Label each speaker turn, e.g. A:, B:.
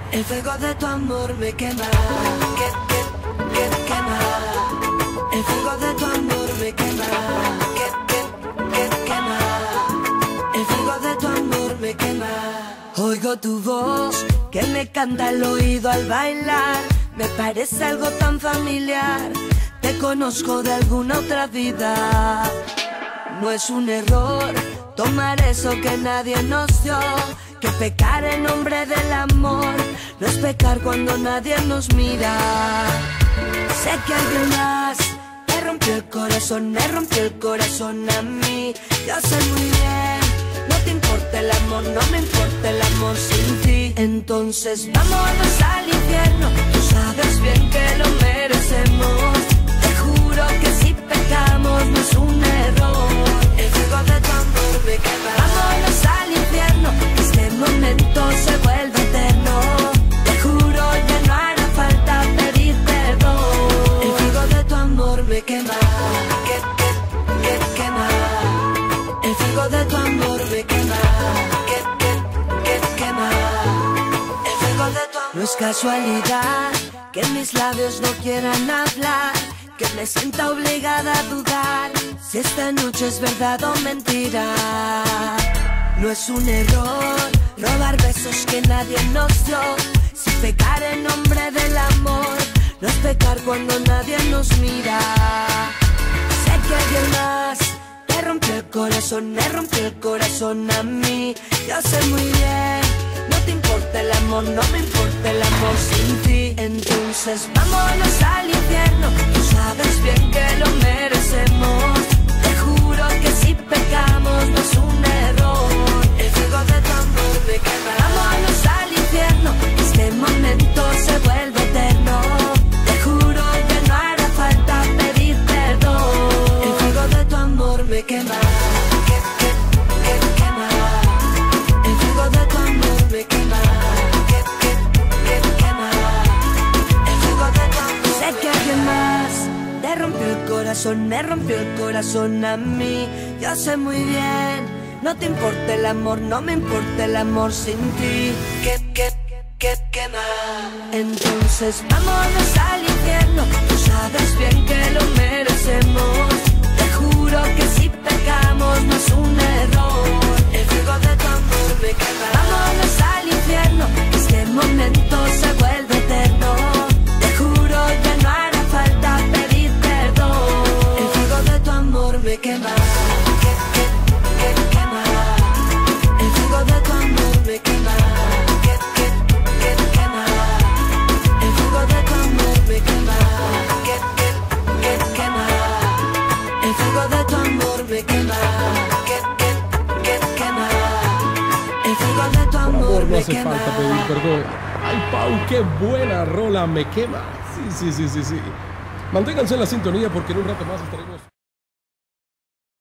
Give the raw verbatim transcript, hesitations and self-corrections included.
A: El fuego de tu amor me quema, que, que, que quema. El fuego de tu amor me quema, que, que, que quema. El fuego de tu amor me quema. Oigo tu voz que me canta al oído al bailar. Me parece algo tan familiar. Te conozco de alguna otra vida. No es un error tomar eso que nadie nos dio, que pecar en nombre del amor no es pecar cuando nadie nos mira. Sé que alguien más te rompió el corazón, me rompió el corazón a mí. Yo sé muy bien, no te importa el amor, no me importa el amor sin ti. Entonces vámonos al infierno, tú sabes bien que lo merecemos. Te juro que si pecamos no es un error. El fuego de tu amor me quema. Vámonos al infierno, que este momento se vuelve eterno. Te juro ya no hará falta pedir perdón. El fuego de tu amor me quema, que, que, que quema. El fuego de tu amor me quema, que, que, que quema. El fuego de tu amor. No es casualidad que mis labios no quieran hablar, que me sienta obligada a dudar si esta noche es verdad o mentira. No es un error robar besos que nadie nos dio. Si pecar en nombre del amor no es pecar cuando nadie nos mira. Sé que alguien más te rompió el corazón, me rompió el corazón a mí. Yo sé muy bien, no te importa el amor, no me importa el amor sin ti. Entonces vámonos al infierno, tú sabes bien que lo merecemos. Te juro que si pecamos no es un error. El fuego de tu amor me quema. Vámonos al infierno, que este momento se vuelve eterno. Te juro que no hará falta pedir perdón. El fuego de tu amor me quema, que, que, que quema. El fuego de tu amor me quema, que, que, que quema. El fuego de tu amor. Sé que alguien más te rompió el corazón, me rompió el corazón a mí. Yo sé muy bien, no te importa el amor, no me importa el amor sin ti. Que, que, que quema. Entonces vámonos al infierno, tú sabes bien que lo merecemos. Te juro que si pecamos no es un error. El fuego de tu amor me quema. Vámonos al infierno, que este momento se vuelve eterno. Te juro ya no hará falta pedir perdón. El fuego de tu amor me quema, que, que, que quema. El fuego de tu amor me quema, que, que, que quema. El fuego de tu amor me quema, que, que, que quema. El fuego de tu amor me quema, que, que, que quema. El fuego de tu amor
B: No
A: me
B: hace
A: quema.
B: falta pedir perdón. Ay, Pau, qué buena rola, me quema. Sí, sí, sí, sí, sí. Manténganse en la sintonía porque en un rato más estaremos...